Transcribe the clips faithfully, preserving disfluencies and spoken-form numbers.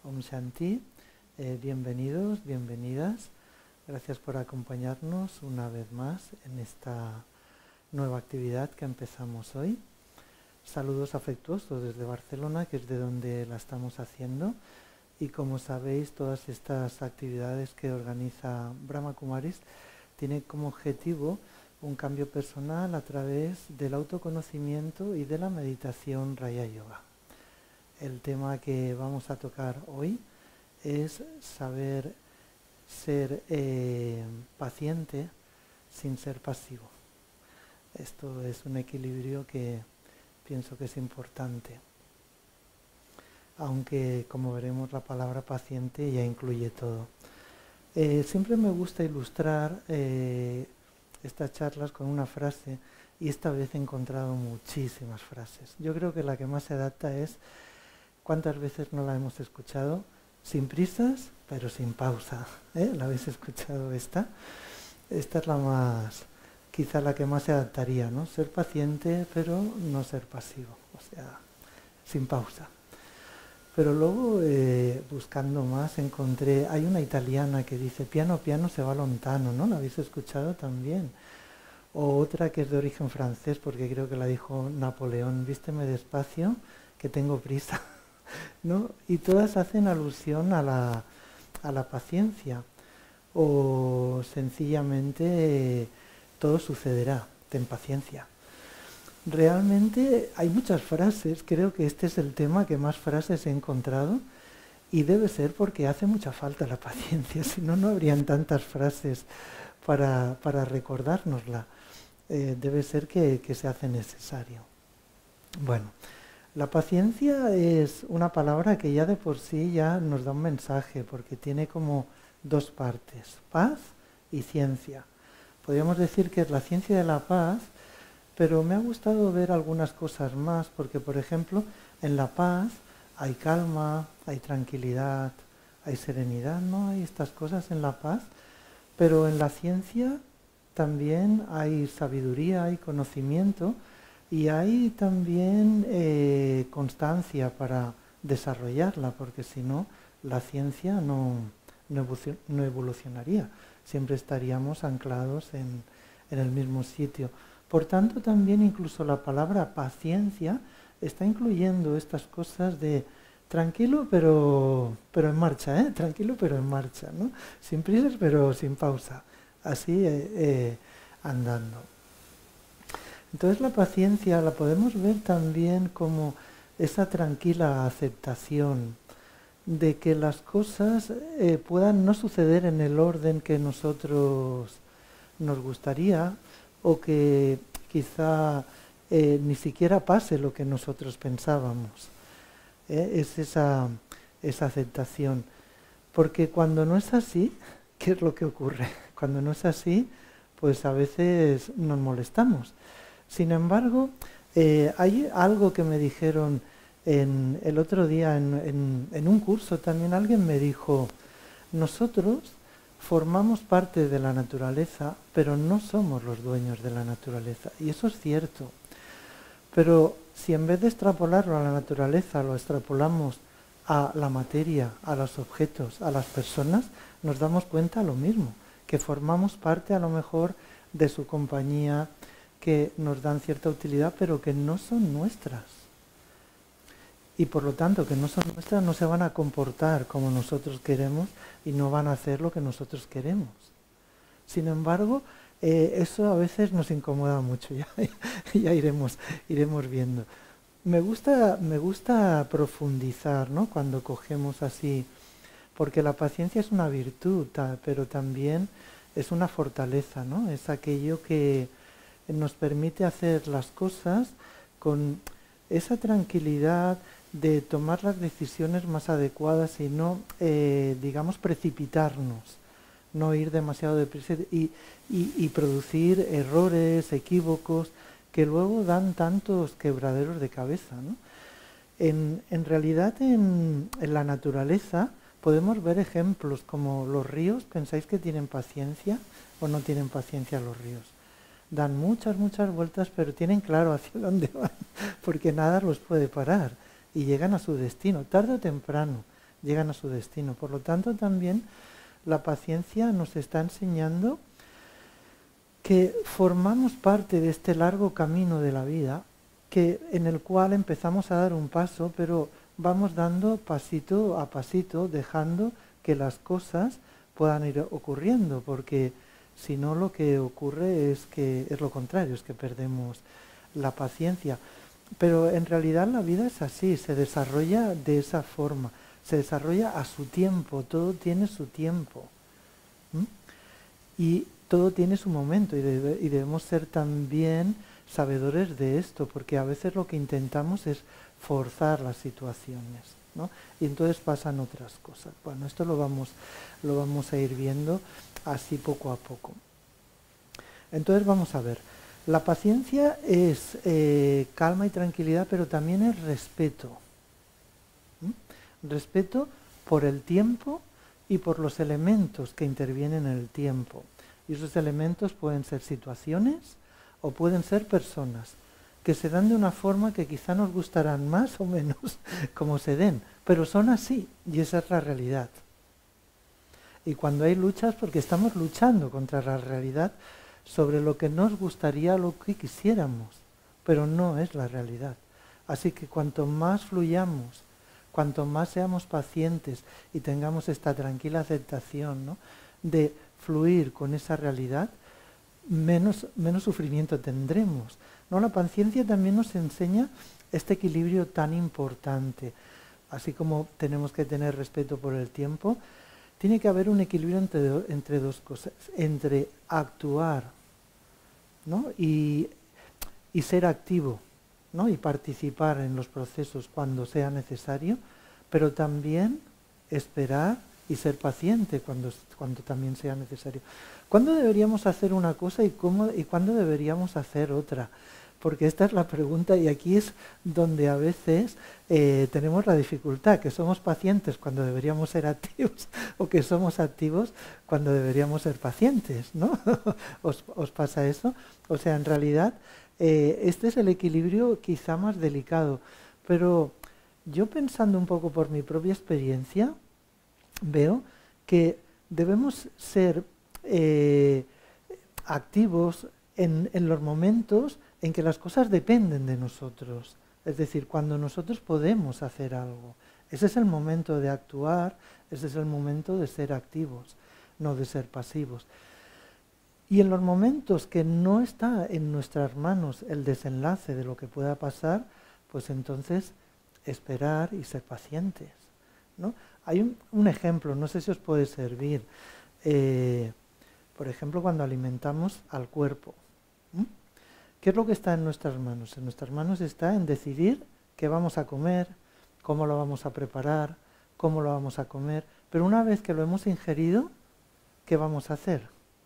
Om Shanti, eh, bienvenidos, bienvenidas. Gracias por acompañarnos una vez más en esta nueva actividad que empezamos hoy. Saludos afectuosos desde Barcelona, que es de donde la estamos haciendo. Y como sabéis, todas estas actividades que organiza Brahma Kumaris tienen como objetivo un cambio personal a través del autoconocimiento y de la meditación Raya Yoga. El tema que vamos a tocar hoy es saber ser eh, paciente sin ser pasivo. Esto es un equilibrio que pienso que es importante. Aunque, como veremos, la palabra paciente ya incluye todo. Eh, siempre me gusta ilustrar eh, estas charlas con una frase, y esta vez he encontrado muchísimas frases. Yo creo que la que más se adapta es: ¿cuántas veces no la hemos escuchado? Sin prisas, pero sin pausa. ¿Eh? ¿La habéis escuchado esta? Esta es la más, quizá la que más se adaptaría, ¿no? Ser paciente, pero no ser pasivo, o sea, sin pausa. Pero luego, eh, buscando más, encontré, hay una italiana que dice: piano piano se va lontano, ¿no? ¿La habéis escuchado también? O otra que es de origen francés, porque creo que la dijo Napoleón: vísteme despacio, que tengo prisa. ¿No? Y todas hacen alusión a la, a la paciencia, o sencillamente eh, todo sucederá, ten paciencia. Realmente hay muchas frases, creo que este es el tema que más frases he encontrado, y debe ser porque hace mucha falta la paciencia, si no, no habrían tantas frases para, para recordárnosla. Eh, debe ser que, que se hace necesario. Bueno. La paciencia es una palabra que ya de por sí ya nos da un mensaje, porque tiene como dos partes: paz y ciencia. Podríamos decir que es la ciencia de la paz, pero me ha gustado ver algunas cosas más, porque por ejemplo, en la paz hay calma, hay tranquilidad, hay serenidad, ¿no? Hay estas cosas en la paz, pero en la ciencia también hay sabiduría, hay conocimiento, y hay también eh, constancia para desarrollarla, porque si no, la ciencia no, no evolucionaría, siempre estaríamos anclados en, en el mismo sitio. Por tanto, también incluso la palabra paciencia está incluyendo estas cosas de tranquilo pero, pero en marcha, ¿eh? Tranquilo pero en marcha, ¿no? Sin prisas pero sin pausa, así eh, eh, andando. Entonces la paciencia la podemos ver también como esa tranquila aceptación de que las cosas eh, puedan no suceder en el orden que nosotros nos gustaría, o que quizá eh, ni siquiera pase lo que nosotros pensábamos. ¿Eh? Es esa, esa aceptación. Porque cuando no es así, ¿qué es lo que ocurre? Cuando no es así, pues a veces nos molestamos. Sin embargo, eh, hay algo que me dijeron en, el otro día en, en, en un curso, también alguien me dijo: nosotros formamos parte de la naturaleza, pero no somos los dueños de la naturaleza. Y eso es cierto. Pero si en vez de extrapolarlo a la naturaleza, lo extrapolamos a la materia, a los objetos, a las personas, nos damos cuenta lo mismo, que formamos parte a lo mejor de su compañía, que nos dan cierta utilidad, pero que no son nuestras. Y por lo tanto, que no son nuestras, no se van a comportar como nosotros queremos y no van a hacer lo que nosotros queremos. Sin embargo, eh, eso a veces nos incomoda mucho, ya, ya iremos, iremos viendo. Me gusta, me gusta profundizar, ¿no? Cuando cogemos así, porque la paciencia es una virtud, pero también es una fortaleza, ¿no? Es aquello que nos permite hacer las cosas con esa tranquilidad de tomar las decisiones más adecuadas y no, eh, digamos, precipitarnos, no ir demasiado deprisa y, y, y producir errores, equívocos, que luego dan tantos quebraderos de cabeza, ¿no? En, en realidad, en, en la naturaleza podemos ver ejemplos como los ríos. ¿Pensáis que tienen paciencia o no tienen paciencia los ríos? Dan muchas, muchas vueltas, pero tienen claro hacia dónde van, porque nada los puede parar, y llegan a su destino, tarde o temprano. llegan a su destino. Por lo tanto, también la paciencia nos está enseñando que formamos parte de este largo camino de la vida, que, en el cual empezamos a dar un paso, pero vamos dando pasito a pasito, dejando que las cosas puedan ir ocurriendo, porque si no lo que ocurre es que es lo contrario, es que perdemos la paciencia. Pero en realidad la vida es así, se desarrolla de esa forma, se desarrolla a su tiempo, todo tiene su tiempo. ¿Mm? Y todo tiene su momento y, debe, y debemos ser también sabedores de esto, porque a veces lo que intentamos es forzar las situaciones, ¿no? Y entonces pasan otras cosas. Bueno, esto lo vamos, lo vamos a ir viendo así poco a poco. Entonces vamos a ver. La paciencia es eh, calma y tranquilidad, pero también es respeto. ¿Mm? Respeto por el tiempo y por los elementos que intervienen en el tiempo. Y esos elementos pueden ser situaciones o pueden ser personas, que se dan de una forma que quizá nos gustarán más o menos como se den, pero son así, y esa es la realidad. Y cuando hay luchas, porque estamos luchando contra la realidad sobre lo que nos gustaría, lo que quisiéramos, pero no es la realidad. Así que cuanto más fluyamos, cuanto más seamos pacientes y tengamos esta tranquila aceptación, ¿no?, de fluir con esa realidad, menos, menos sufrimiento tendremos, ¿no? La paciencia también nos enseña este equilibrio tan importante. Así como tenemos que tener respeto por el tiempo, tiene que haber un equilibrio entre, entre dos cosas, entre actuar, ¿no?, y, y ser activo, ¿no?, y participar en los procesos cuando sea necesario, pero también esperar y ser paciente cuando, cuando también sea necesario. ¿Cuándo deberíamos hacer una cosa y, cómo, y cuándo deberíamos hacer otra? Porque esta es la pregunta y aquí es donde a veces eh, tenemos la dificultad, que somos pacientes cuando deberíamos ser activos o que somos activos cuando deberíamos ser pacientes, ¿no? ¿Os, os pasa eso? O sea, en realidad eh, este es el equilibrio quizá más delicado, pero yo pensando un poco por mi propia experiencia, veo que debemos ser eh, activos en, en los momentos en que las cosas dependen de nosotros, es decir, cuando nosotros podemos hacer algo. Ese es el momento de actuar, ese es el momento de ser activos, no de ser pasivos. Y en los momentos que no está en nuestras manos el desenlace de lo que pueda pasar, pues entonces esperar y ser pacientes, ¿no? Hay un, un ejemplo, no sé si os puede servir, eh, por ejemplo, cuando alimentamos al cuerpo. ¿Mm? ¿Qué es lo que está en nuestras manos? En nuestras manos está en decidir qué vamos a comer, cómo lo vamos a preparar, cómo lo vamos a comer, pero una vez que lo hemos ingerido, ¿qué vamos a hacer?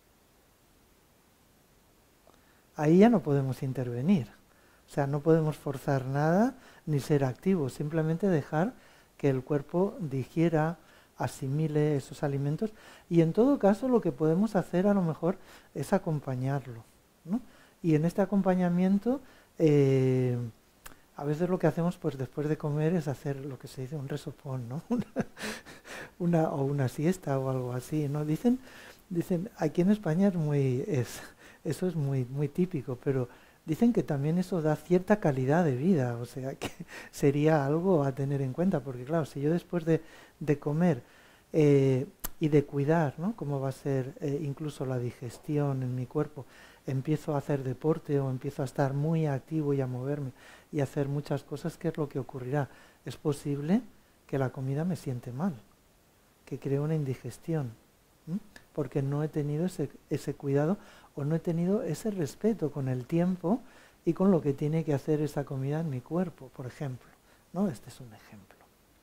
Ahí ya no podemos intervenir, o sea, no podemos forzar nada ni ser activos, simplemente dejar que el cuerpo digiera, asimile esos alimentos y en todo caso lo que podemos hacer a lo mejor es acompañarlo, ¿no? Y en este acompañamiento eh, a veces lo que hacemos pues después de comer es hacer lo que se dice un resopón, ¿no? una, una, o una siesta o algo así, ¿no? Dicen, dicen aquí en España es muy, es, eso es muy, muy típico, pero dicen que también eso da cierta calidad de vida, o sea que sería algo a tener en cuenta, porque claro, si yo después de, de comer eh, y de cuidar, ¿no?, cómo va a ser eh, incluso la digestión en mi cuerpo, empiezo a hacer deporte o empiezo a estar muy activo y a moverme y a hacer muchas cosas, ¿qué es lo que ocurrirá? Es posible que la comida me siente mal, que cree una indigestión, ¿m? Porque no he tenido ese, ese cuidado o no he tenido ese respeto con el tiempo y con lo que tiene que hacer esa comida en mi cuerpo, por ejemplo, ¿no? Este es un ejemplo.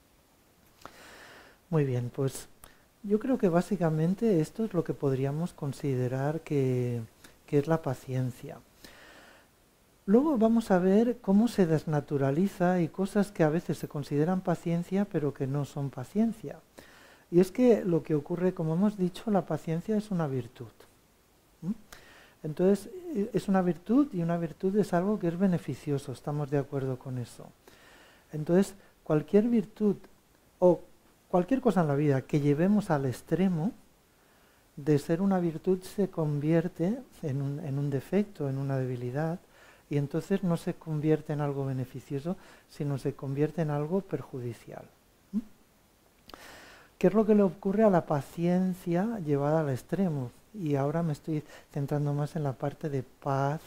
Muy bien, pues yo creo que básicamente esto es lo que podríamos considerar que, que es la paciencia. Luego vamos a ver cómo se desnaturaliza y cosas que a veces se consideran paciencia pero que no son paciencia. Y es que lo que ocurre, como hemos dicho, la paciencia es una virtud. ¿Mm? Entonces, es una virtud y una virtud es algo que es beneficioso, estamos de acuerdo con eso. Entonces, cualquier virtud o cualquier cosa en la vida que llevemos al extremo, de ser una virtud se convierte en un, en un defecto, en una debilidad, y entonces no se convierte en algo beneficioso, sino se convierte en algo perjudicial. ¿Mm? ¿Qué es lo que le ocurre a la paciencia llevada al extremo? Y ahora me estoy centrando más en la parte de paz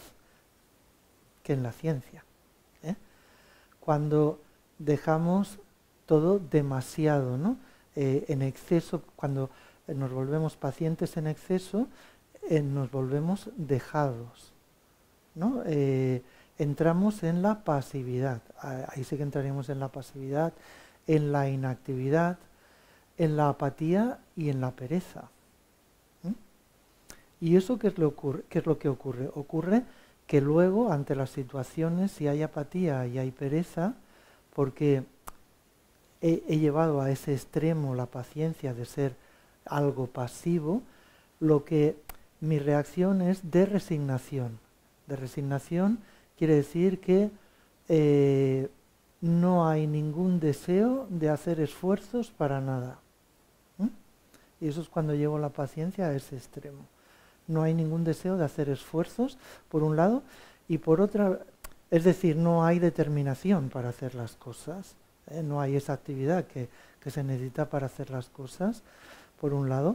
que en la ciencia. ¿eh? Cuando dejamos todo demasiado, ¿no? Eh, en exceso, cuando nos volvemos pacientes en exceso, eh, nos volvemos dejados, ¿no? Eh, entramos en la pasividad, ahí sí que entraremos en la pasividad, en la inactividad, en la apatía y en la pereza. ¿Mm? ¿Y eso qué es, lo ocurre, qué es lo que ocurre? Ocurre que luego, ante las situaciones, si hay apatía y hay pereza, porque he, he llevado a ese extremo la paciencia de ser algo pasivo, lo que mi reacción es de resignación. De resignación quiere decir que eh, no hay ningún deseo de hacer esfuerzos para nada. ¿Mm? Y eso es cuando llevo la paciencia a ese extremo. No hay ningún deseo de hacer esfuerzos, por un lado, y por otra, es decir, no hay determinación para hacer las cosas. ¿eh? No hay esa actividad que, que se necesita para hacer las cosas, por un lado.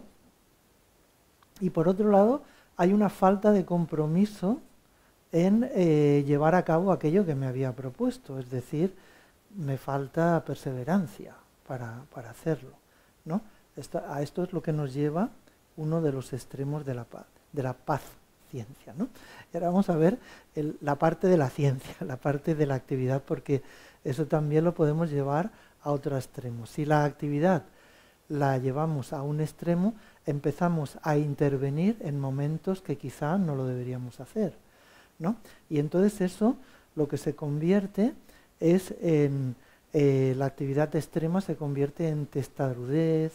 Y por otro lado, hay una falta de compromiso en eh, llevar a cabo aquello que me había propuesto, es decir, me falta perseverancia para, para hacerlo, ¿no? Esta, a esto es lo que nos lleva uno de los extremos de la paz, de la paciencia, ¿no? Y ahora vamos a ver el, la parte de la ciencia, la parte de la actividad, porque eso también lo podemos llevar a otro extremo. Si la actividad la llevamos a un extremo, empezamos a intervenir en momentos que quizá no lo deberíamos hacer, ¿no? Y entonces eso lo que se convierte es en eh, la actividad extrema se convierte en testarudez,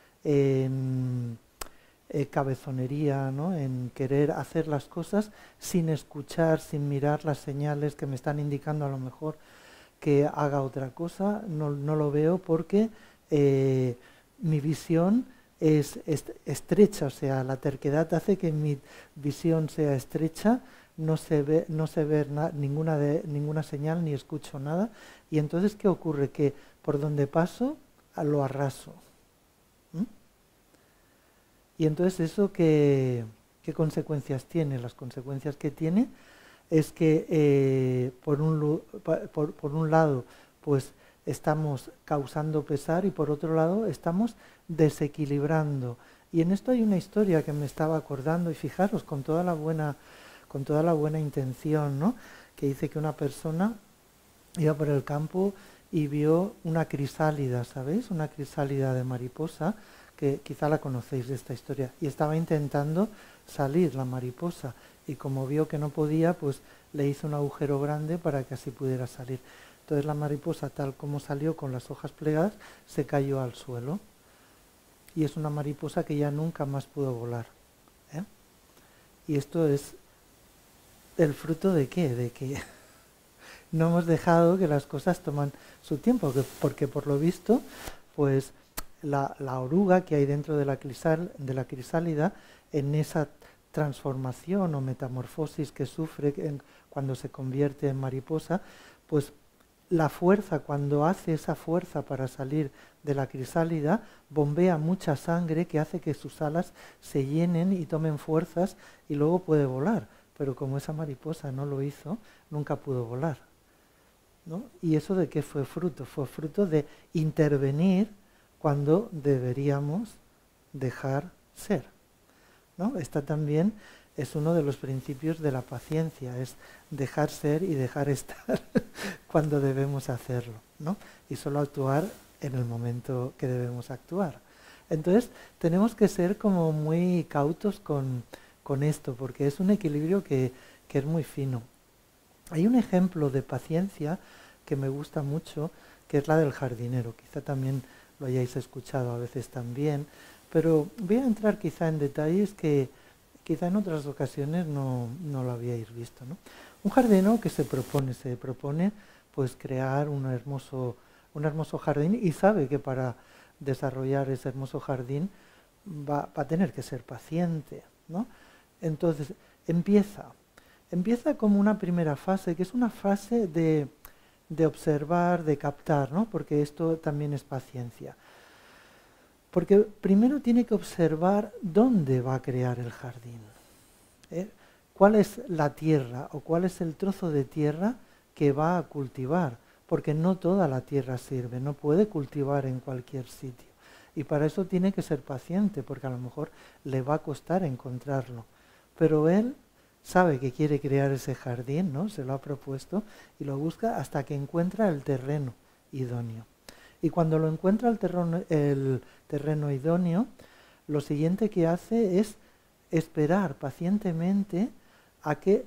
en eh, cabezonería, ¿no? En querer hacer las cosas sin escuchar, sin mirar las señales que me están indicando a lo mejor que haga otra cosa. No, no lo veo porque eh, mi visión es estrecha, o sea, la terquedad hace que mi visión sea estrecha, no se ve, no se ve na, ninguna, de, ninguna señal ni escucho nada, y entonces ¿qué ocurre? Que por donde paso lo arraso. ¿Mm? Y entonces eso ¿qué, qué consecuencias tiene? Las consecuencias que tiene es que eh, por, un, por, por un lado pues estamos causando pesar y por otro lado estamos desequilibrando. Y en esto hay una historia que me estaba acordando, y fijaros, con toda la buena, con toda la buena intención, ¿no? Que dice que una persona iba por el campo y vio una crisálida, ¿sabéis? Una crisálida de mariposa, que quizá la conocéis de esta historia, y estaba intentando salir la mariposa, y como vio que no podía, pues le hizo un agujero grande para que así pudiera salir. Entonces la mariposa, tal como salió con las hojas plegadas, se cayó al suelo. Y es una mariposa que ya nunca más pudo volar. ¿eh? Y esto es el fruto de qué? De que no hemos dejado que las cosas toman su tiempo, que, porque por lo visto, pues la, la oruga que hay dentro de la, crisal, de la crisálida, en esa transformación o metamorfosis que sufre en, cuando se convierte en mariposa, pues la fuerza, cuando hace esa fuerza para salir de la crisálida, bombea mucha sangre que hace que sus alas se llenen y tomen fuerzas y luego puede volar. Pero como esa mariposa no lo hizo, nunca pudo volar, ¿no? ¿Y eso de qué fue fruto? Fue fruto de intervenir cuando deberíamos dejar ser, ¿no? Esta también es uno de los principios de la paciencia, es dejar ser y dejar estar cuando debemos hacerlo, ¿no? Y solo actuar en el momento que debemos actuar. Entonces, tenemos que ser como muy cautos con, con esto, porque es un equilibrio que, que es muy fino. Hay un ejemplo de paciencia que me gusta mucho, que es la del jardinero. Quizá también lo hayáis escuchado a veces también, pero voy a entrar quizá en detalles que quizá en otras ocasiones no, no lo habíais visto, ¿no? Un jardinero que se propone, se propone pues crear un hermoso, un hermoso jardín y sabe que para desarrollar ese hermoso jardín, va, va a tener que ser paciente, ¿no? Entonces, empieza, empieza como una primera fase, que es una fase de, de observar, de captar, ¿no? Porque esto también es paciencia. Porque primero tiene que observar dónde va a crear el jardín, ¿eh? ¿Cuál es la tierra o cuál es el trozo de tierra que va a cultivar? Porque no toda la tierra sirve, no puede cultivar en cualquier sitio. Y para eso tiene que ser paciente, porque a lo mejor le va a costar encontrarlo. Pero él sabe que quiere crear ese jardín, ¿no? Se lo ha propuesto y lo busca hasta que encuentra el terreno idóneo. Y cuando lo encuentra el terreno, el terreno idóneo, lo siguiente que hace es esperar pacientemente a que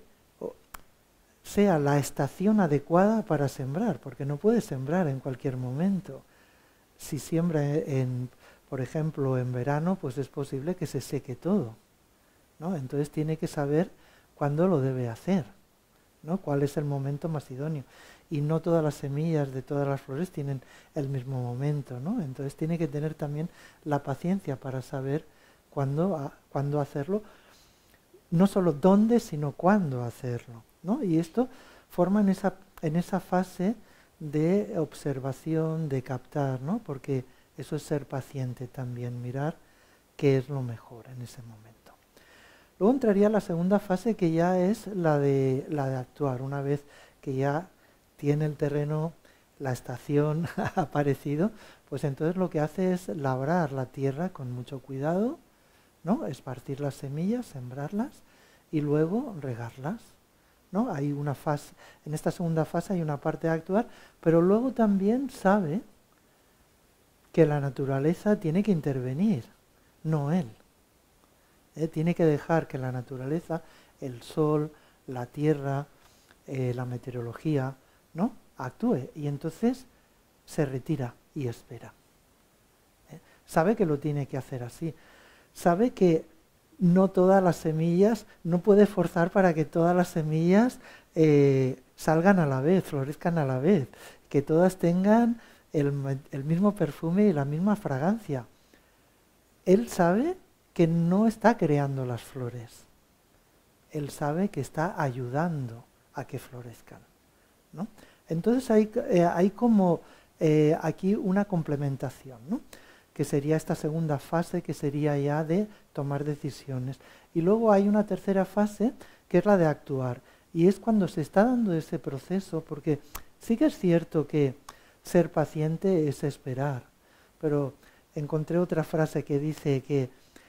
sea la estación adecuada para sembrar, porque no puede sembrar en cualquier momento. Si siembra, en, por ejemplo, en verano, pues es posible que se seque todo, ¿no? Entonces tiene que saber cuándo lo debe hacer, ¿no? Cuál es el momento más idóneo. Y no todas las semillas de todas las flores tienen el mismo momento, ¿no? Entonces tiene que tener también la paciencia para saber cuándo, cuándo hacerlo, no solo dónde, sino cuándo hacerlo, ¿no? Y esto forma en esa, en esa fase de observación, de captar, ¿no? Porque eso es ser paciente también, mirar qué es lo mejor en ese momento. Luego entraría la segunda fase, que ya es la de, la de actuar. Una vez que ya tiene el terreno, la estación ha aparecido, pues entonces lo que hace es labrar la tierra con mucho cuidado, ¿no? Esparcir las semillas, sembrarlas y luego regarlas, ¿no? Hay una fase, en esta segunda fase hay una parte de actuar, pero luego también sabe que la naturaleza tiene que intervenir, no él. ¿Eh? Tiene que dejar que la naturaleza, el sol, la tierra, eh, la meteorología, ¿no? Actúe, y entonces se retira y espera. ¿Eh? Sabe que lo tiene que hacer así. Sabe que no todas las semillas, no puede forzar para que todas las semillas eh, salgan a la vez, florezcan a la vez, que todas tengan el, el mismo perfume y la misma fragancia. Él sabe que no está creando las flores. Él sabe que está ayudando a que florezcan, ¿no? Entonces hay, eh, hay como eh, aquí una complementación, ¿no? Que sería esta segunda fase, que sería ya de tomar decisiones. Y luego hay una tercera fase, que es la de actuar. Y es cuando se está dando ese proceso, porque sí que es cierto que ser paciente es esperar, pero encontré otra frase que dice que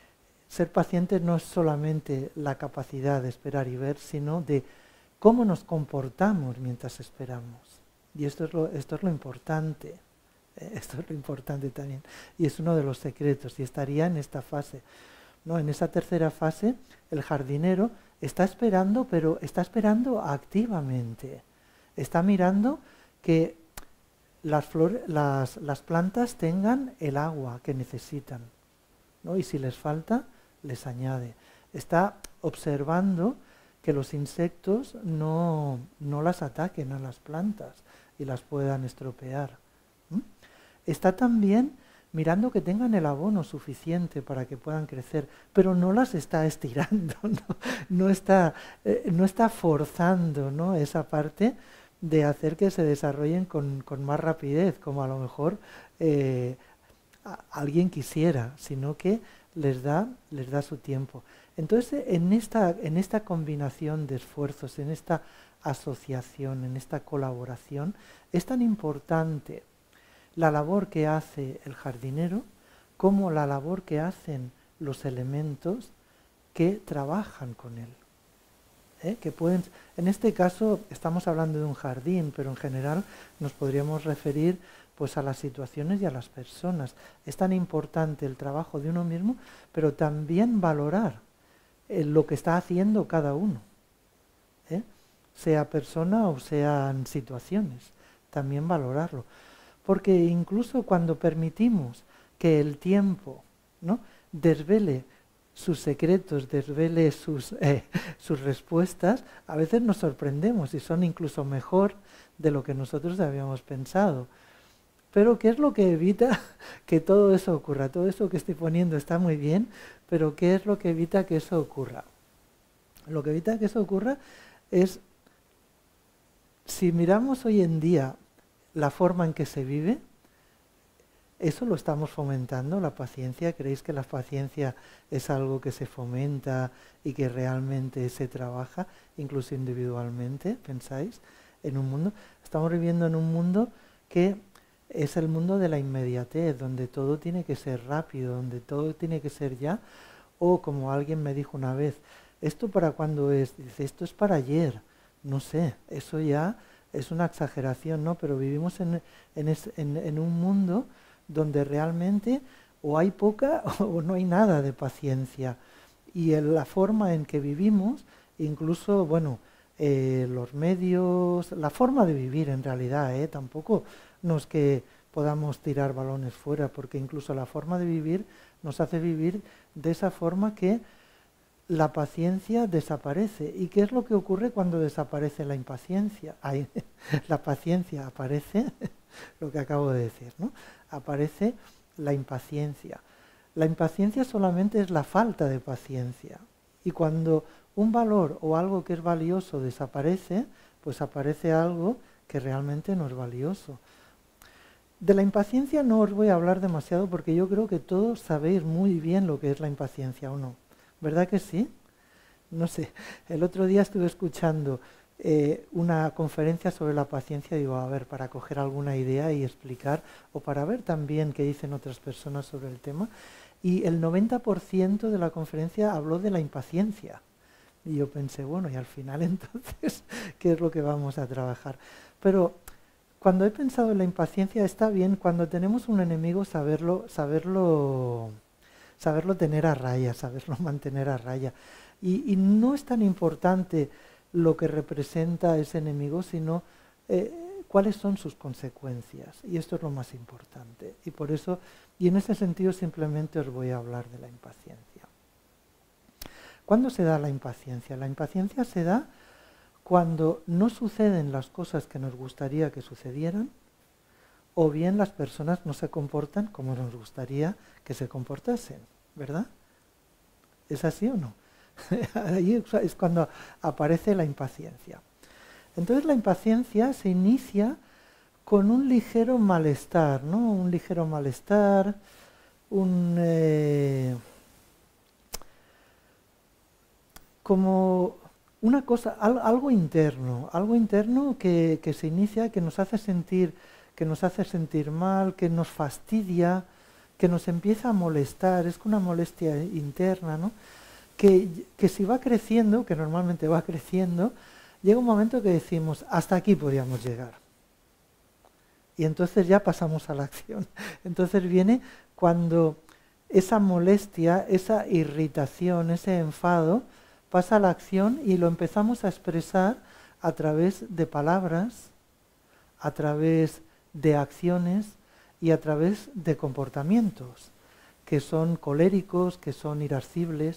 ser paciente no es solamente la capacidad de esperar y ver, sino de cómo nos comportamos mientras esperamos. Y esto es lo, esto es lo importante. Esto es lo importante también. Y es uno de los secretos. Y estaría en esta fase, ¿no? En esa tercera fase, el jardinero está esperando, pero está esperando activamente. Está mirando que las, flores, las, las plantas tengan el agua que necesitan, ¿no? Y si les falta, les añade. Está observando que los insectos no, no las ataquen a las plantas y las puedan estropear. ¿Mm? Está también mirando que tengan el abono suficiente para que puedan crecer, pero no las está estirando, no, no, está, eh, no está forzando, ¿no? Esa parte de hacer que se desarrollen con, con más rapidez, como a lo mejor eh, a, alguien quisiera, sino que les da, les da su tiempo. Entonces, en esta, en esta combinación de esfuerzos, en esta asociación, en esta colaboración, es tan importante la labor que hace el jardinero como la labor que hacen los elementos que trabajan con él. ¿Eh? Que pueden, en este caso estamos hablando de un jardín, pero en general nos podríamos referir pues a las situaciones y a las personas. Es tan importante el trabajo de uno mismo, pero también valorar eh, lo que está haciendo cada uno, ¿eh? Sea persona o sean situaciones, también valorarlo. Porque incluso cuando permitimos que el tiempo, ¿no?, desvele sus secretos, desvele sus, eh, sus respuestas, a veces nos sorprendemos y son incluso mejor de lo que nosotros habíamos pensado. Pero ¿qué es lo que evita que todo eso ocurra? Todo eso que estoy poniendo está muy bien, pero ¿qué es lo que evita que eso ocurra? Lo que evita que eso ocurra es, si miramos hoy en día la forma en que se vive, ¿eso lo estamos fomentando, la paciencia? ¿Creéis que la paciencia es algo que se fomenta y que realmente se trabaja, incluso individualmente? ¿Pensáis? En un mundo, estamos viviendo en un mundo que es el mundo de la inmediatez, donde todo tiene que ser rápido, donde todo tiene que ser ya, o como alguien me dijo una vez, ¿esto para cuándo es? Dice, esto es para ayer, no sé, eso ya es una exageración, ¿no? Pero vivimos en, en, es, en, en un mundo donde realmente o hay poca o no hay nada de paciencia. Y en la forma en que vivimos, incluso, bueno, eh, los medios, la forma de vivir en realidad, eh, tampoco no es que podamos tirar balones fuera, porque incluso la forma de vivir nos hace vivir de esa forma que la paciencia desaparece. ¿Y qué es lo que ocurre cuando desaparece la impaciencia? Ay, la paciencia aparece, lo que acabo de decir, ¿no? Aparece la impaciencia. La impaciencia solamente es la falta de paciencia. Y cuando un valor o algo que es valioso desaparece, pues aparece algo que realmente no es valioso. De la impaciencia no os voy a hablar demasiado porque yo creo que todos sabéis muy bien lo que es la impaciencia o no. ¿Verdad que sí? No sé, el otro día estuve escuchando eh, una conferencia sobre la paciencia, digo, a ver, para coger alguna idea y explicar, o para ver también qué dicen otras personas sobre el tema, y el noventa por ciento de la conferencia habló de la impaciencia. Y yo pensé, bueno, y al final entonces, ¿qué es lo que vamos a trabajar? Pero cuando he pensado en la impaciencia, está bien, cuando tenemos un enemigo, saberlo, saberlo, saberlo tener a raya, saberlo mantener a raya. Y, y no es tan importante lo que representa ese enemigo, sino eh, cuáles son sus consecuencias. Y esto es lo más importante. Y por eso, y en ese sentido simplemente os voy a hablar de la impaciencia. ¿Cuándo se da la impaciencia? La impaciencia se da cuando no suceden las cosas que nos gustaría que sucedieran, o bien las personas no se comportan como nos gustaría que se comportasen, ¿verdad? ¿Es así o no? Ahí es cuando aparece la impaciencia. Entonces la impaciencia se inicia con un ligero malestar, ¿no? Un ligero malestar, un... Eh, como una cosa, al, algo interno, algo interno que, que se inicia, que nos hace sentir, que nos hace sentir mal, que nos fastidia, que nos empieza a molestar, es una molestia interna, ¿no? Que, que si va creciendo, que normalmente va creciendo, llega un momento que decimos, hasta aquí podíamos llegar. Y entonces ya pasamos a la acción. Entonces viene cuando esa molestia, esa irritación, ese enfado, pasa a la acción y lo empezamos a expresar a través de palabras, a través de acciones y a través de comportamientos que son coléricos, que son irascibles.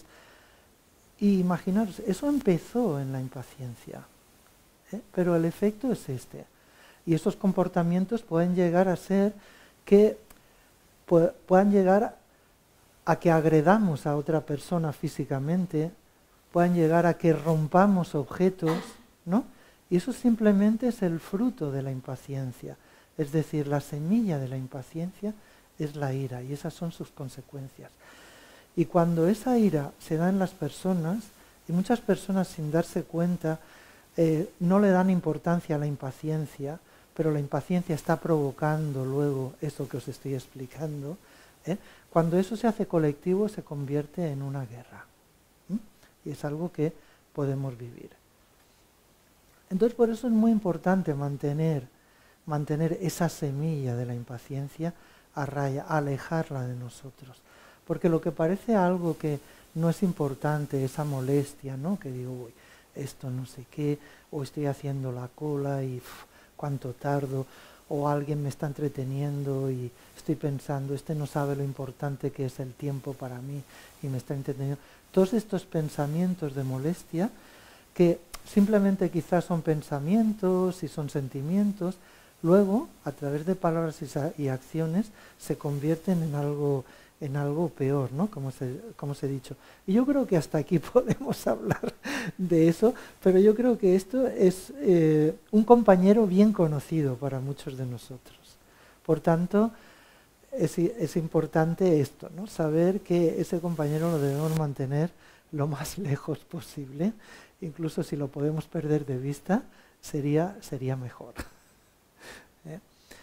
Y imaginaros, eso empezó en la impaciencia, ¿eh? Pero el efecto es este. Y esos comportamientos pueden llegar a ser que pu- puedan llegar a que agredamos a otra persona físicamente, puedan llegar a que rompamos objetos, ¿no? Y eso simplemente es el fruto de la impaciencia. Es decir, la semilla de la impaciencia es la ira y esas son sus consecuencias. Y cuando esa ira se da en las personas, y muchas personas sin darse cuenta eh, no le dan importancia a la impaciencia, pero la impaciencia está provocando luego eso que os estoy explicando, ¿eh? Cuando eso se hace colectivo se convierte en una guerra. Y es algo que podemos vivir. Entonces por eso es muy importante mantener, mantener esa semilla de la impaciencia a raya, alejarla de nosotros. Porque lo que parece algo que no es importante, esa molestia, ¿no? Que digo, uy, esto no sé qué, o estoy haciendo la cola y uf, cuánto tardo, o alguien me está entreteniendo y estoy pensando, este no sabe lo importante que es el tiempo para mí y me está entreteniendo. Todos estos pensamientos de molestia, que simplemente quizás son pensamientos y son sentimientos, luego, a través de palabras y acciones, se convierten en algo, en algo peor, ¿no? Como se, como os he dicho. Y yo creo que hasta aquí podemos hablar de eso, pero yo creo que esto es eh, un compañero bien conocido para muchos de nosotros. Por tanto, es, es importante esto, ¿no? Saber que ese compañero lo debemos mantener lo más lejos posible, incluso si lo podemos perder de vista, sería, sería mejor. ¿Eh?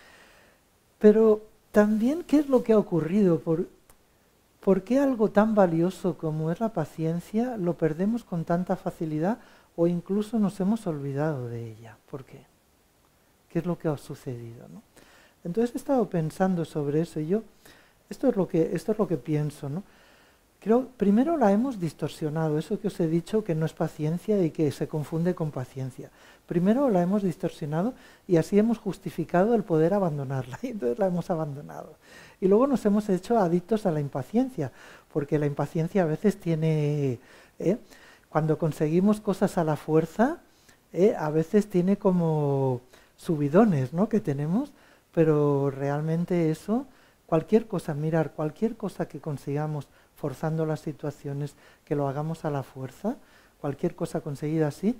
Pero también, ¿qué es lo que ha ocurrido? ¿Por, ¿Por qué algo tan valioso como es la paciencia lo perdemos con tanta facilidad o incluso nos hemos olvidado de ella? ¿Por qué? ¿Qué es lo que ha sucedido, ¿no? Entonces he estado pensando sobre eso y yo, esto es lo que, esto es lo que pienso, ¿no? Creo, primero la hemos distorsionado, eso que os he dicho que no es paciencia y que se confunde con paciencia. Primero la hemos distorsionado y así hemos justificado el poder abandonarla, y entonces la hemos abandonado. Y luego nos hemos hecho adictos a la impaciencia, porque la impaciencia a veces tiene, ¿eh? cuando conseguimos cosas a la fuerza, ¿eh? a veces tiene como subidones, ¿no? que tenemos, pero realmente eso, cualquier cosa, mirar, cualquier cosa que consigamos forzando las situaciones, que lo hagamos a la fuerza, cualquier cosa conseguida así,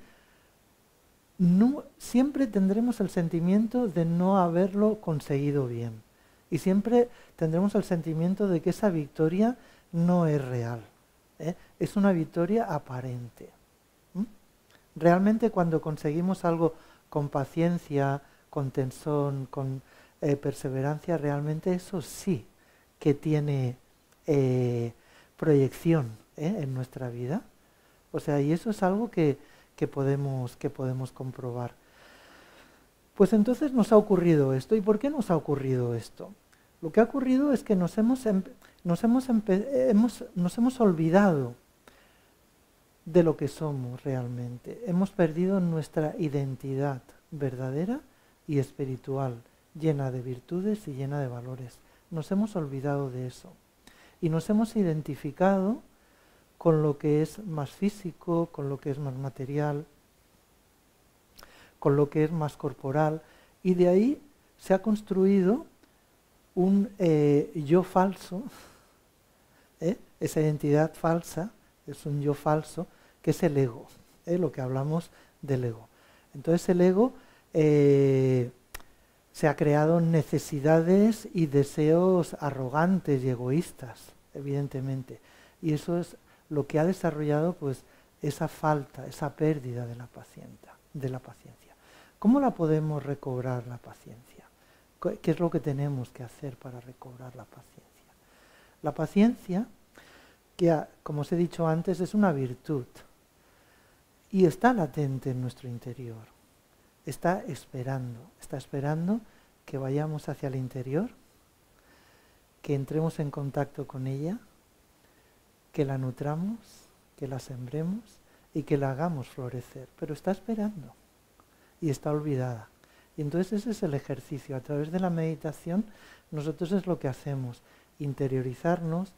no, siempre tendremos el sentimiento de no haberlo conseguido bien. Y siempre tendremos el sentimiento de que esa victoria no es real. ¿eh? Es una victoria aparente. ¿Mm? Realmente cuando conseguimos algo con paciencia, con tesón, con eh, perseverancia, realmente eso sí que tiene eh, proyección ¿eh? en nuestra vida. O sea, y eso es algo que, que, podemos, que podemos comprobar. Pues entonces nos ha ocurrido esto. ¿Y por qué nos ha ocurrido esto? Lo que ha ocurrido es que nos hemos, nos hemos, hemos, nos hemos olvidado de lo que somos realmente. Hemos perdido nuestra identidad verdadera y espiritual, llena de virtudes y llena de valores. Nos hemos olvidado de eso. Y nos hemos identificado con lo que es más físico, con lo que es más material, con lo que es más corporal, y de ahí se ha construido un eh, yo falso, ¿eh? esa identidad falsa, es un yo falso, que es el ego, ¿eh? lo que hablamos del ego. Entonces el ego eh, se ha creado necesidades y deseos arrogantes y egoístas, evidentemente, y eso es lo que ha desarrollado pues esa falta, esa pérdida de la paciencia, de la paciencia. ¿Cómo la podemos recobrar la paciencia? ¿Qué es lo que tenemos que hacer para recobrar la paciencia? La paciencia, que como os he dicho antes, es una virtud y está latente en nuestro interior. Está esperando, está esperando que vayamos hacia el interior, que entremos en contacto con ella, que la nutramos, que la sembremos y que la hagamos florecer. Pero está esperando y está olvidada. Y entonces ese es el ejercicio. A través de la meditación nosotros es lo que hacemos, interiorizarnos,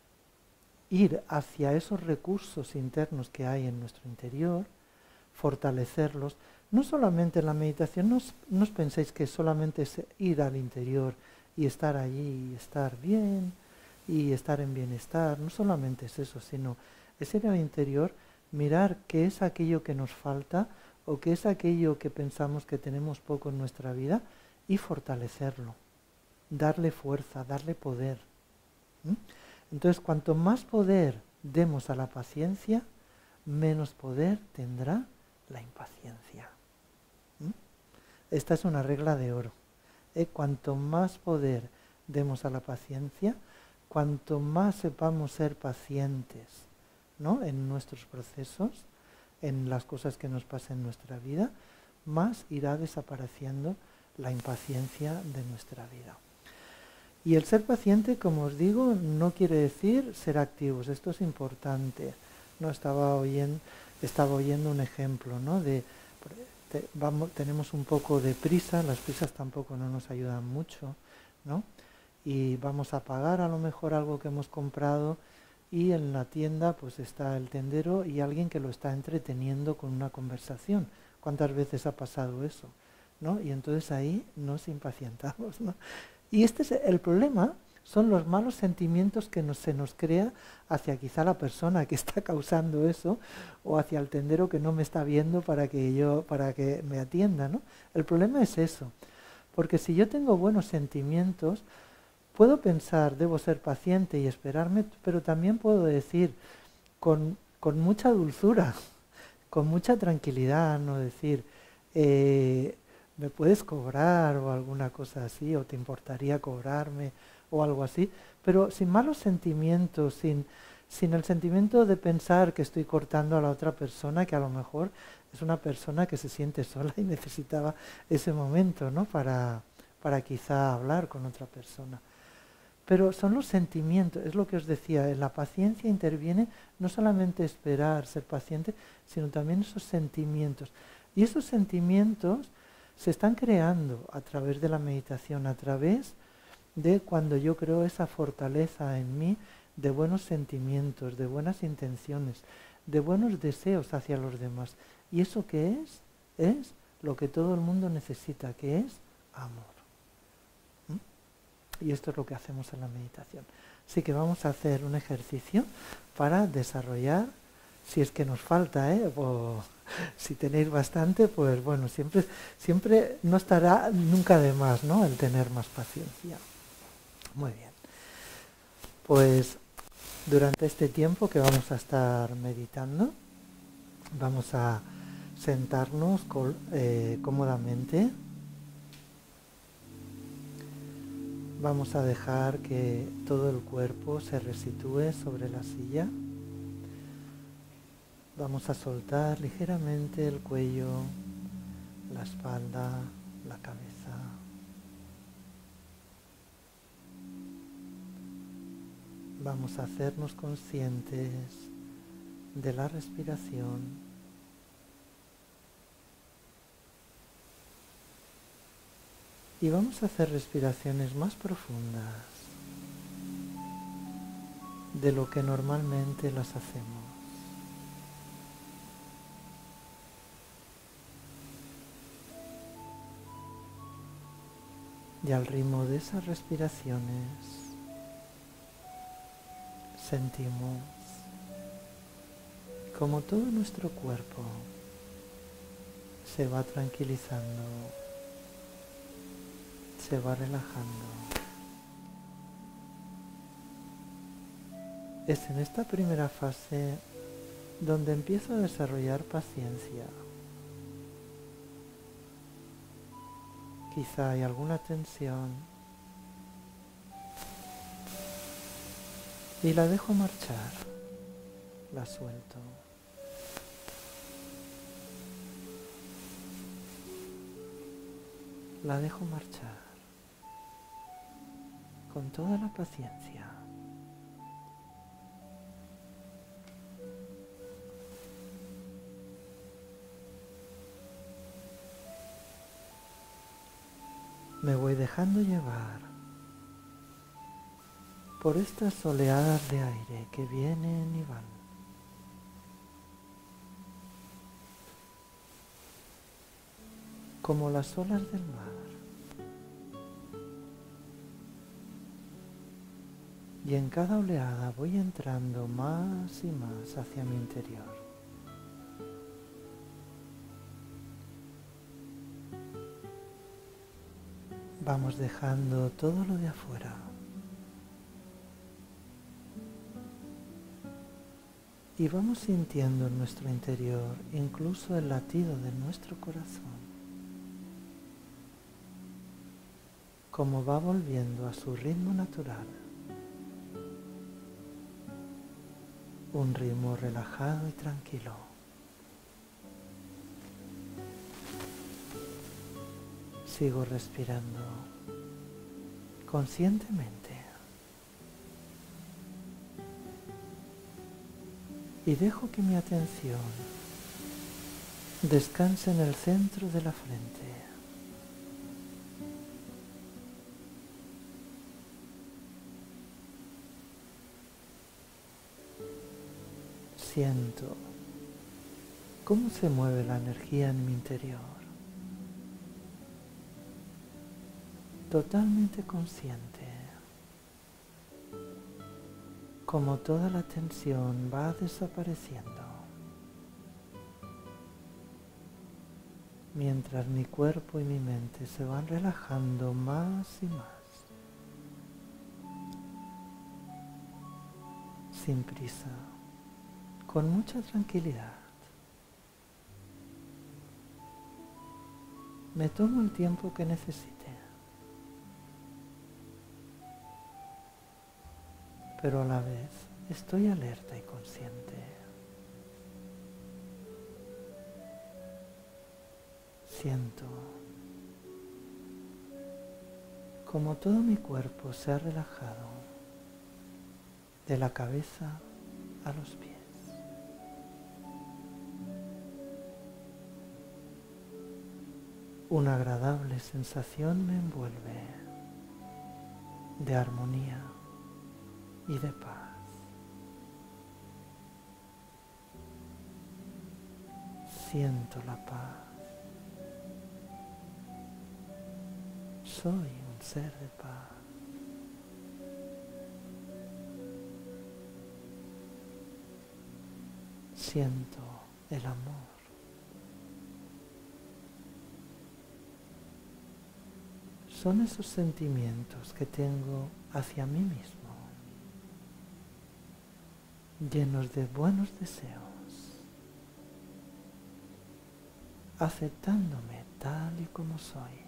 ir hacia esos recursos internos que hay en nuestro interior, fortalecerlos. No solamente en la meditación, no os, no os penséis que solamente es ir al interior y estar allí y estar bien y estar en bienestar. No solamente es eso, sino es ir al interior, mirar qué es aquello que nos falta o qué es aquello que pensamos que tenemos poco en nuestra vida y fortalecerlo, darle fuerza, darle poder. ¿Mm? Entonces, cuanto más poder demos a la paciencia, menos poder tendrá la impaciencia. ¿Mm? Esta es una regla de oro. ¿Eh? Cuanto más poder demos a la paciencia, cuanto más sepamos ser pacientes, ¿no? en nuestros procesos, en las cosas que nos pasan en nuestra vida, más irá desapareciendo la impaciencia de nuestra vida. Y el ser paciente, como os digo, no quiere decir ser activos. Esto es importante. No estaba oyendo, estaba oyendo un ejemplo, ¿no? De te, vamos, tenemos un poco de prisa, las prisas tampoco no nos ayudan mucho, ¿no? Y vamos a pagar a lo mejor algo que hemos comprado y en la tienda pues está el tendero y alguien que lo está entreteniendo con una conversación. ¿Cuántas veces ha pasado eso? ¿no? Y entonces ahí nos impacientamos, ¿no? Y este es el problema, son los malos sentimientos que nos, se nos crea hacia quizá la persona que está causando eso, o hacia el tendero que no me está viendo para que yo, para que me atienda, ¿no? El problema es eso, porque si yo tengo buenos sentimientos, puedo pensar, debo ser paciente y esperarme, pero también puedo decir con, con mucha dulzura, con mucha tranquilidad, no decir, eh, ¿me puedes cobrar o alguna cosa así? ¿O te importaría cobrarme o algo así? Pero sin malos sentimientos, sin, sin el sentimiento de pensar que estoy cortando a la otra persona, que a lo mejor es una persona que se siente sola y necesitaba ese momento, ¿no? Para, para quizá hablar con otra persona. Pero son los sentimientos, es lo que os decía, en la paciencia interviene no solamente esperar, ser paciente, sino también esos sentimientos. Y esos sentimientos se están creando a través de la meditación, a través de cuando yo creo esa fortaleza en mí de buenos sentimientos, de buenas intenciones, de buenos deseos hacia los demás. ¿Y eso qué es? Es lo que todo el mundo necesita, que es amor. Y esto es lo que hacemos en la meditación. Así que vamos a hacer un ejercicio para desarrollar, si es que nos falta, ¿eh? O si tenéis bastante, pues bueno, siempre, siempre no estará nunca de más, ¿no? El tener más paciencia. Muy bien. Pues durante este tiempo que vamos a estar meditando, vamos a sentarnos col, eh, cómodamente. Vamos a dejar que todo el cuerpo se resitúe sobre la silla. Vamos a soltar ligeramente el cuello, la espalda, la cabeza. Vamos a hacernos conscientes de la respiración. Y vamos a hacer respiraciones más profundas de lo que normalmente las hacemos. Y al ritmo de esas respiraciones sentimos como todo nuestro cuerpo se va tranquilizando, se va relajando. Es en esta primera fase donde empiezo a desarrollar paciencia. Quizá hay alguna tensión y la dejo marchar, la suelto. La dejo marchar con toda la paciencia. Me voy dejando llevar por estas oleadas de aire que vienen y van. Como las olas del mar. Y en cada oleada voy entrando más y más hacia mi interior. Vamos dejando todo lo de afuera. Y vamos sintiendo en nuestro interior incluso el latido de nuestro corazón, como va volviendo a su ritmo natural. Un ritmo relajado y tranquilo. Sigo respirando conscientemente y dejo que mi atención descanse en el centro de la frente. Siento cómo se mueve la energía en mi interior. totalmente consciente, como toda la tensión va desapareciendo, mientras mi cuerpo y mi mente se van relajando más y más, sin prisa, con mucha tranquilidad. Me tomo el tiempo que necesite, pero a la vez estoy alerta y consciente. Siento como todo mi cuerpo se ha relajado, de la cabeza a los pies. Una agradable sensación me envuelve de armonía y de paz. Siento la paz. Soy un ser de paz. Siento el amor. Son esos sentimientos que tengo hacia mí mismo, llenos de buenos deseos, aceptándome tal y como soy,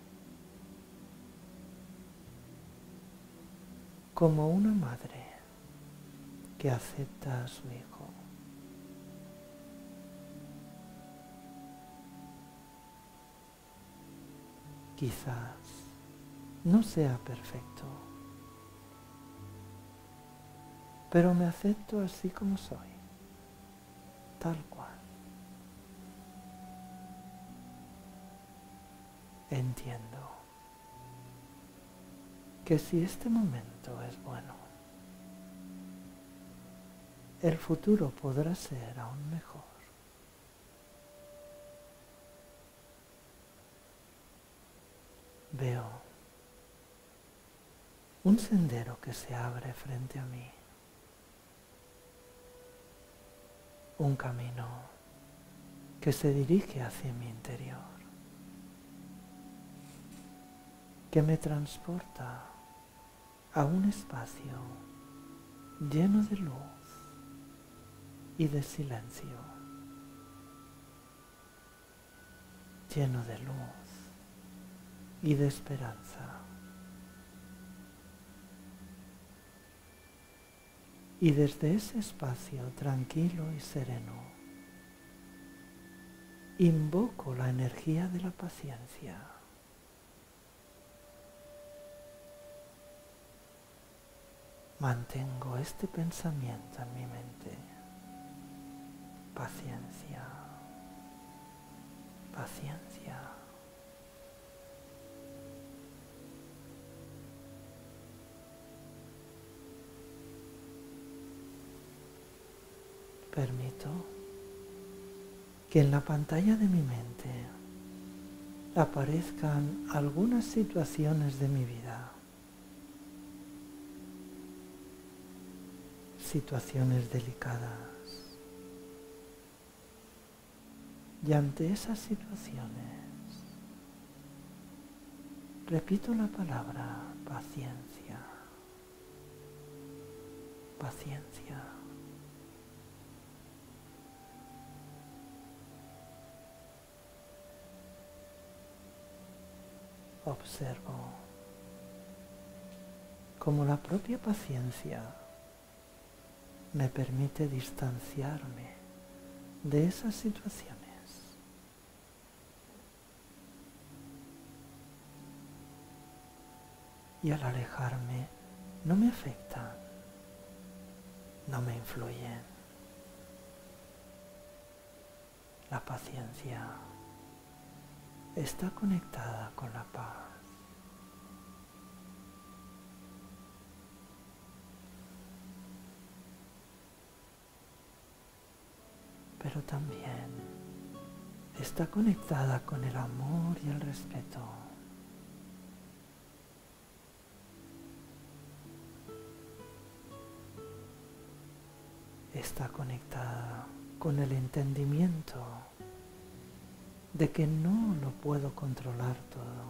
como una madre que acepta a su hijo. Quizás no sea perfecto, pero me acepto así como soy, tal cual. Entiendo que si este momento es bueno, el futuro podrá ser aún mejor. Veo un sendero que se abre frente a mí, un camino que se dirige hacia mi interior, que me transporta a un espacio lleno de luz y de silencio, lleno de luz y de esperanza. Y desde ese espacio tranquilo y sereno, invoco la energía de la paciencia. Mantengo este pensamiento en mi mente. Paciencia, paciencia. Permito que en la pantalla de mi mente aparezcan algunas situaciones de mi vida, situaciones delicadas, y ante esas situaciones repito la palabra paciencia, paciencia. Observo cómo la propia paciencia me permite distanciarme de esas situaciones y al alejarme no me afectan, no me influyen. La paciencia está conectada con la paz. Pero también está conectada con el amor y el respeto. está conectada con el entendimiento de que no lo puedo controlar todo.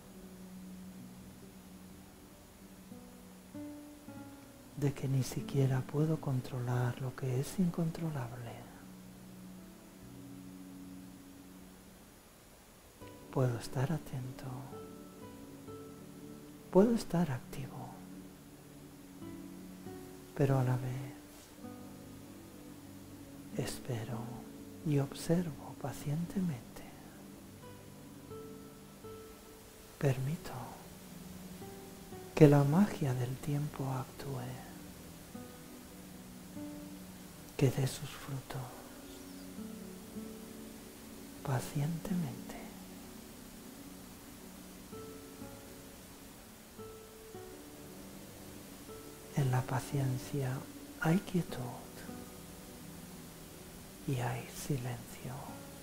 De que ni siquiera puedo controlar lo que es incontrolable. Puedo estar atento. Puedo estar activo. Pero a la vez espero y observo pacientemente. Permito que la magia del tiempo actúe, que dé sus frutos pacientemente. En la paciencia hay quietud y hay silencio.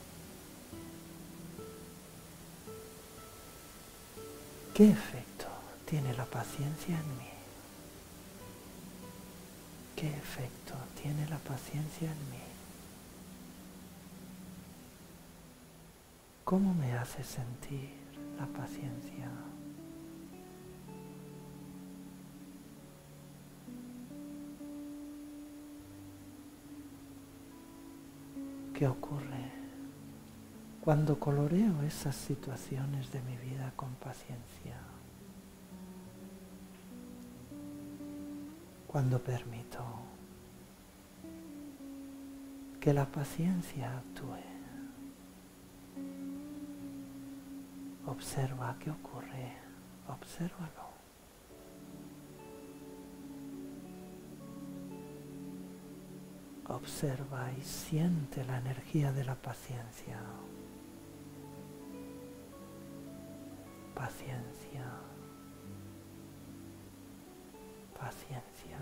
¿Qué efecto tiene la paciencia en mí? ¿Qué efecto tiene la paciencia en mí? ¿Cómo me hace sentir la paciencia? ¿Qué ocurre cuando coloreo esas situaciones de mi vida con paciencia? Cuando permito que la paciencia actúe. Observa qué ocurre, obsérvalo. Observa y siente la energía de la paciencia. Paciencia. Paciencia.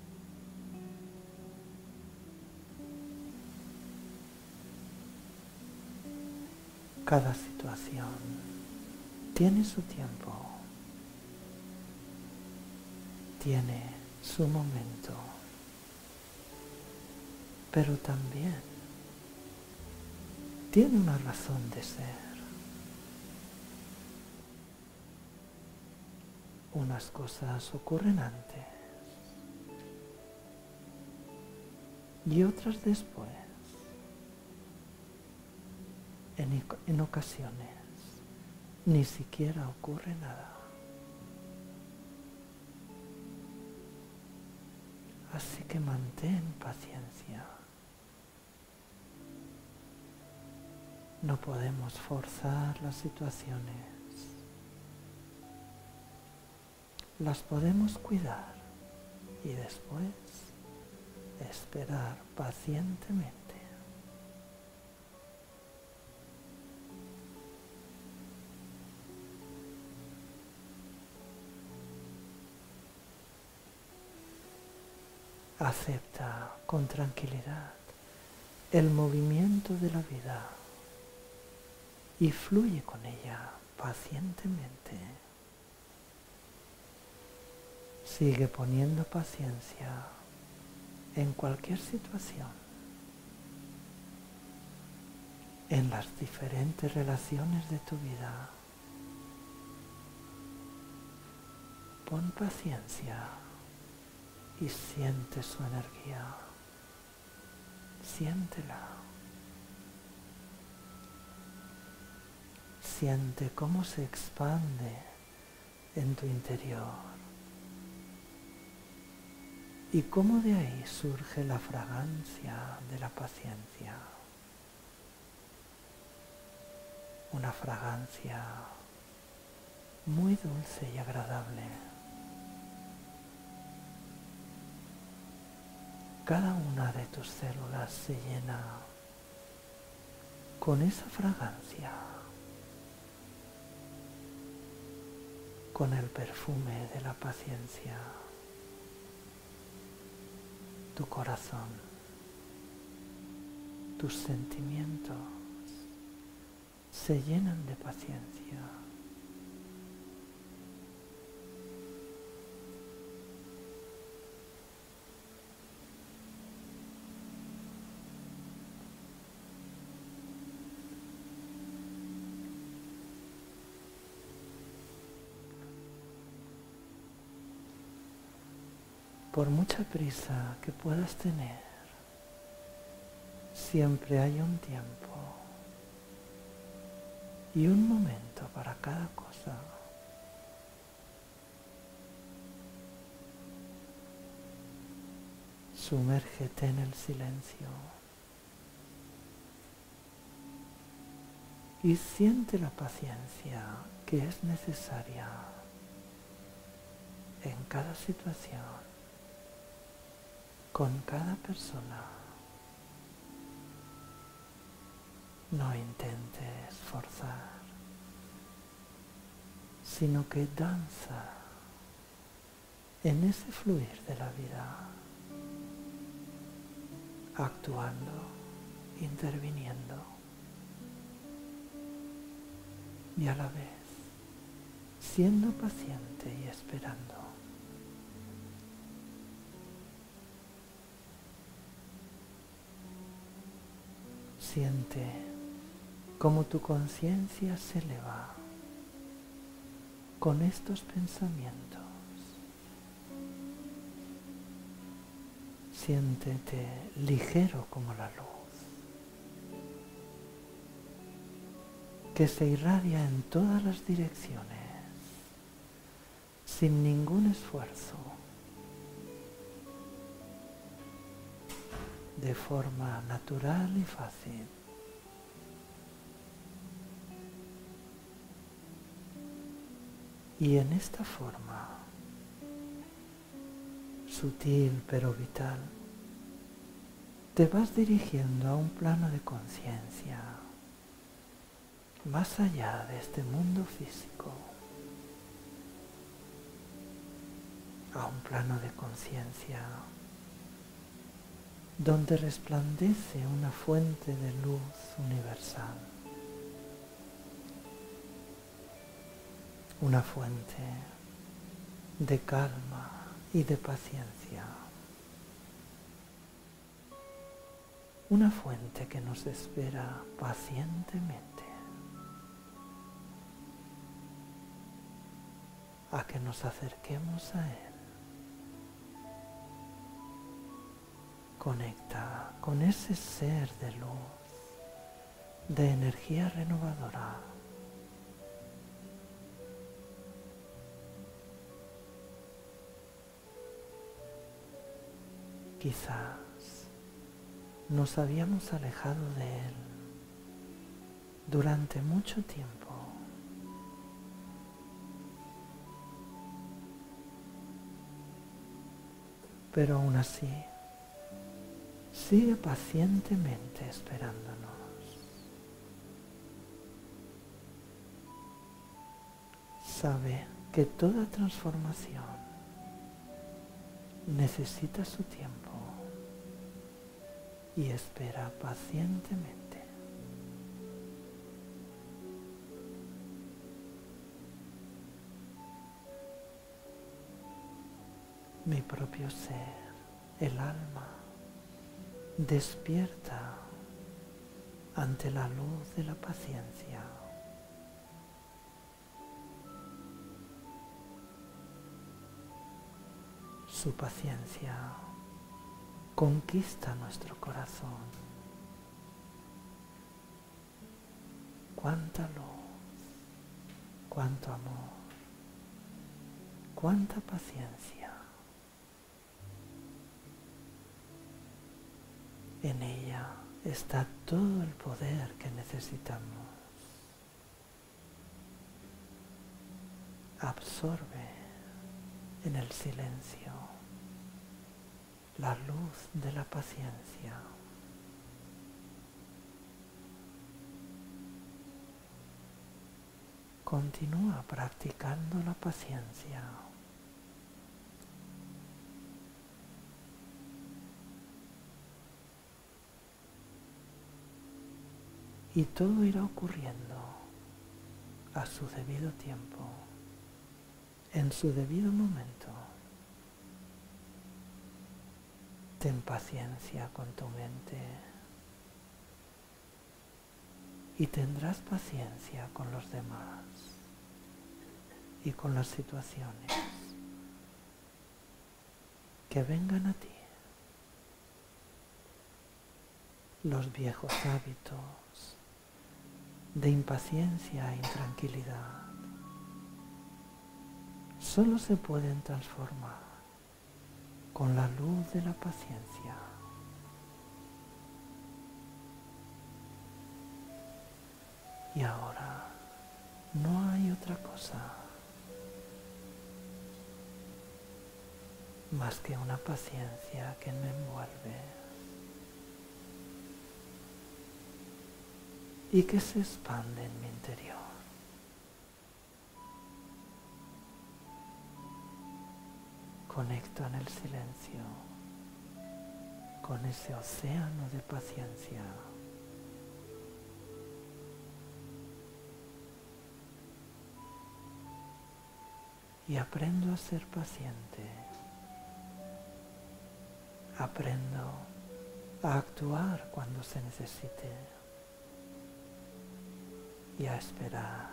Cada situación tiene su tiempo, tiene su momento, pero también tiene una razón de ser. Unas cosas ocurren antes y otras después. En, en ocasiones ni siquiera ocurre nada. Así que mantén paciencia. No podemos forzar las situaciones. Las podemos cuidar y después esperar pacientemente. Acepta con tranquilidad el movimiento de la vida y fluye con ella pacientemente. Sigue poniendo paciencia en cualquier situación, en las diferentes relaciones de tu vida. Pon paciencia y siente su energía. Siéntela. Siente cómo se expande en tu interior y cómo de ahí surge la fragancia de la paciencia. Una fragancia muy dulce y agradable. Cada una de tus células se llena con esa fragancia, con el perfume de la paciencia. Tu corazón, tus sentimientos se llenan de paciencia. por mucha prisa que puedas tener, siempre hay un tiempo y un momento para cada cosa. Sumérgete en el silencio y siente la paciencia que es necesaria en cada situación, con cada persona. No intentes forzar, sino que danza en ese fluir de la vida, actuando, interviniendo y a la vez siendo paciente y esperando. Siente cómo tu conciencia se eleva con estos pensamientos. Siéntete ligero como la luz, que se irradia en todas las direcciones, sin ningún esfuerzo, de forma natural y fácil. Y en esta forma, sutil pero vital, te vas dirigiendo a un plano de conciencia más allá de este mundo físico, a un plano de conciencia donde resplandece una fuente de luz universal, una fuente de calma y de paciencia, una fuente que nos espera pacientemente a que nos acerquemos a Él. Conecta con ese ser de luz, de energía renovadora. Quizás nos habíamos alejado de Él durante mucho tiempo. Pero aún así, sigue pacientemente esperándonos. Sabe que toda transformación necesita su tiempo y espera pacientemente. Mi propio ser, el alma, despierta ante la luz de la paciencia. Su paciencia conquista nuestro corazón. Cuánta luz, cuánto amor, cuánta paciencia. En ella está todo el poder que necesitamos. Absorbe en el silencio la luz de la paciencia. Continúa practicando la paciencia. Y todo irá ocurriendo a su debido tiempo, en su debido momento. Ten paciencia con tu mente y tendrás paciencia con los demás y con las situaciones. que vengan a ti los viejos hábitos de impaciencia e intranquilidad. Solo se pueden transformar con la luz de la paciencia. Y ahora no hay otra cosa más que una paciencia que me envuelve y que se expande en mi interior. Conecto en el silencio con ese océano de paciencia. Y aprendo a ser paciente. Aprendo a actuar cuando se necesite y a esperar.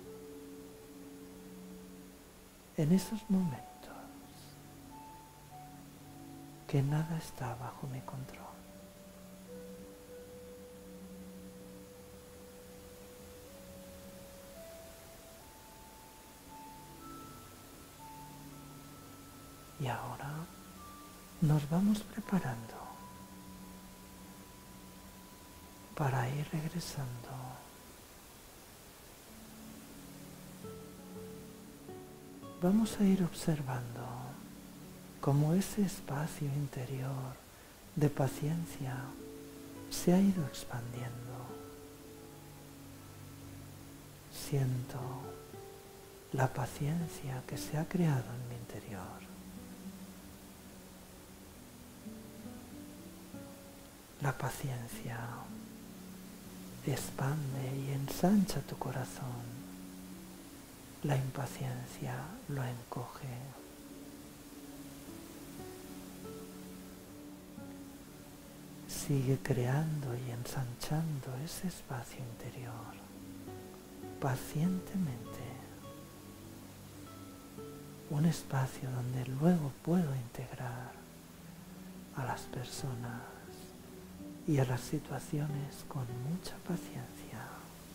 En esos momentos que nada está bajo mi control. Y ahora nos vamos preparando para ir regresando vamos a ir observando cómo ese espacio interior de paciencia se ha ido expandiendo. Siento la paciencia que se ha creado en mi interior. La paciencia expande y ensancha tu corazón. La impaciencia lo encoge. Sigue creando y ensanchando ese espacio interior pacientemente. Un espacio donde luego puedo integrar a las personas y a las situaciones con mucha paciencia.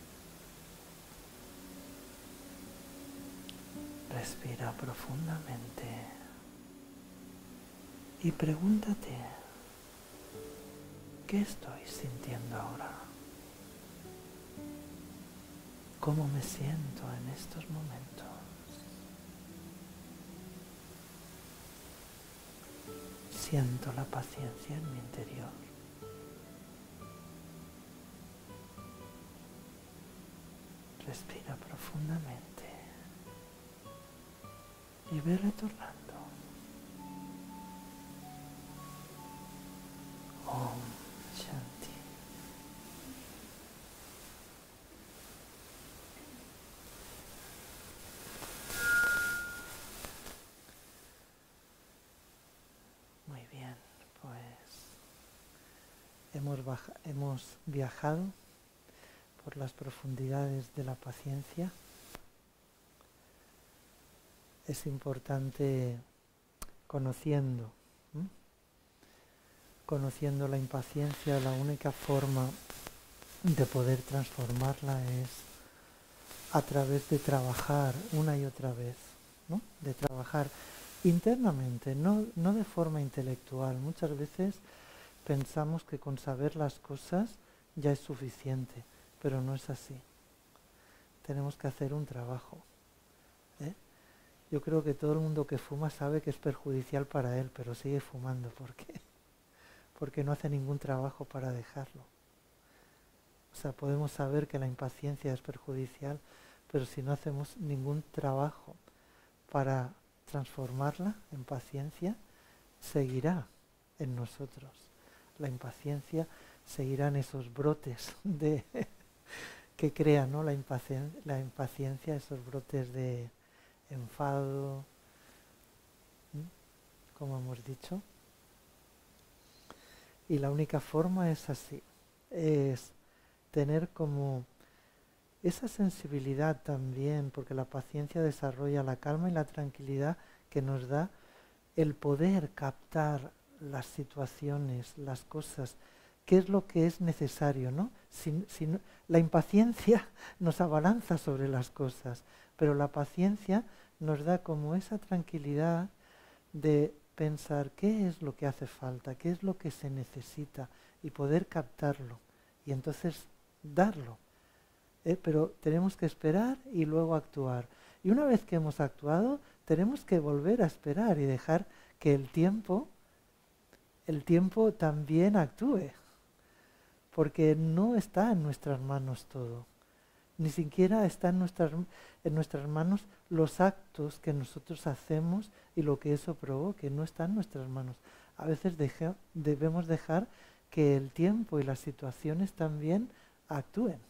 Respira profundamente y pregúntate, ¿qué estoy sintiendo ahora? ¿Cómo me siento en estos momentos? Siento la paciencia en mi interior. Respira profundamente y ve retornando. Om Shanti. Muy bien, pues hemos, baja, hemos viajado por las profundidades de la paciencia. Es importante conociendo, ¿eh? conociendo la impaciencia, la única forma de poder transformarla es a través de trabajar una y otra vez, ¿no? De trabajar internamente, no, no de forma intelectual. Muchas veces pensamos que con saber las cosas ya es suficiente, pero no es así. Tenemos que hacer un trabajo. ¿eh? Yo creo que todo el mundo que fuma sabe que es perjudicial para él, pero sigue fumando. ¿Por qué? Porque no hace ningún trabajo para dejarlo. O sea, podemos saber que la impaciencia es perjudicial, pero si no hacemos ningún trabajo para transformarla en paciencia, seguirá en nosotros. La impaciencia seguirá en esos brotes de que crea, ¿no? la, impacien la impaciencia, esos brotes de enfado, ¿sí? como hemos dicho. Y la única forma es así, es tener como esa sensibilidad también, porque la paciencia desarrolla la calma y la tranquilidad que nos da el poder captar las situaciones, las cosas, qué es lo que es necesario, ¿no? Si, si no, la impaciencia nos abalanza sobre las cosas, pero la paciencia nos da como esa tranquilidad de pensar qué es lo que hace falta, qué es lo que se necesita y poder captarlo y entonces darlo. ¿eh? Pero tenemos que esperar y luego actuar. Y una vez que hemos actuado, tenemos que volver a esperar y dejar que el tiempo, el tiempo también actúe, porque no está en nuestras manos todo. Ni siquiera está en nuestras, en nuestras manos los actos que nosotros hacemos y lo que eso provoque, no está en nuestras manos. A veces deje, debemos dejar que el tiempo y las situaciones también actúen.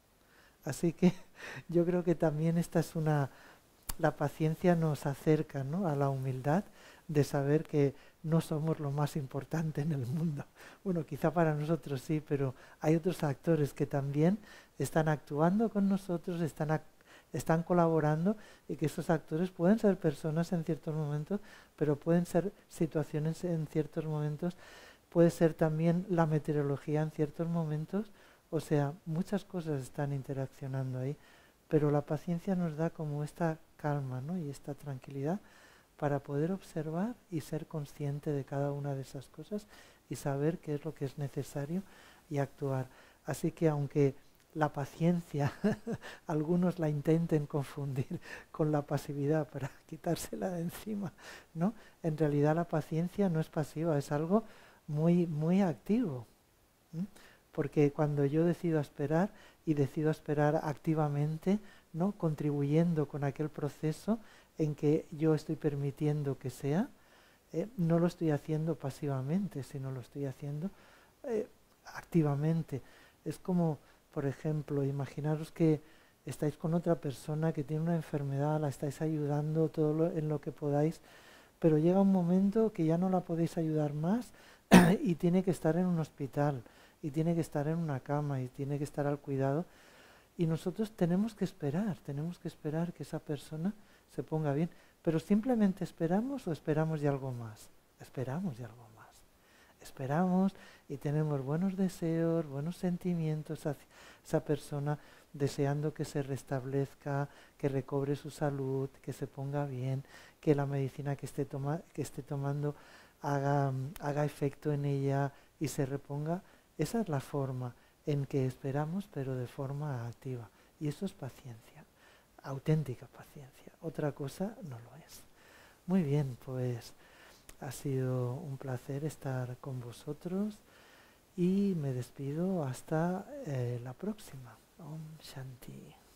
Así que yo creo que también esta es una, la paciencia nos acerca, ¿no?, a la humildad de saber que no somos lo más importante en el mundo. Bueno, quizá para nosotros sí, pero hay otros actores que también están actuando con nosotros, están, ac están colaborando, y que esos actores pueden ser personas en ciertos momentos, pero pueden ser situaciones en ciertos momentos, puede ser también la meteorología en ciertos momentos, o sea, muchas cosas están interaccionando ahí, pero la paciencia nos da como esta calma, ¿no?, y esta tranquilidad para poder observar y ser consciente de cada una de esas cosas y saber qué es lo que es necesario y actuar. Así que aunque la paciencia, algunos la intenten confundir con la pasividad para quitársela de encima, ¿no?, en realidad la paciencia no es pasiva, es algo muy, muy activo. ¿m? Porque cuando yo decido esperar y decido esperar activamente, ¿no?, contribuyendo con aquel proceso en que yo estoy permitiendo que sea, eh, no lo estoy haciendo pasivamente, sino lo estoy haciendo eh, activamente. Es como, por ejemplo, imaginaros que estáis con otra persona que tiene una enfermedad, la estáis ayudando todo lo, en lo que podáis, pero llega un momento que ya no la podéis ayudar más y tiene que estar en un hospital, y tiene que estar en una cama, y tiene que estar al cuidado. Y nosotros tenemos que esperar, tenemos que esperar que esa persona se ponga bien. Pero simplemente esperamos o esperamos de algo más. Esperamos de algo más. Esperamos y tenemos buenos deseos, buenos sentimientos hacia esa persona, deseando que se restablezca, que recobre su salud, que se ponga bien, que la medicina que esté, toma, que esté tomando haga, haga efecto en ella y se reponga. Esa es la forma en que esperamos, pero de forma activa. Y eso es paciencia, auténtica paciencia. Otra cosa no lo es. Muy bien, pues ha sido un placer estar con vosotros y me despido hasta eh, la próxima. Om Shanti.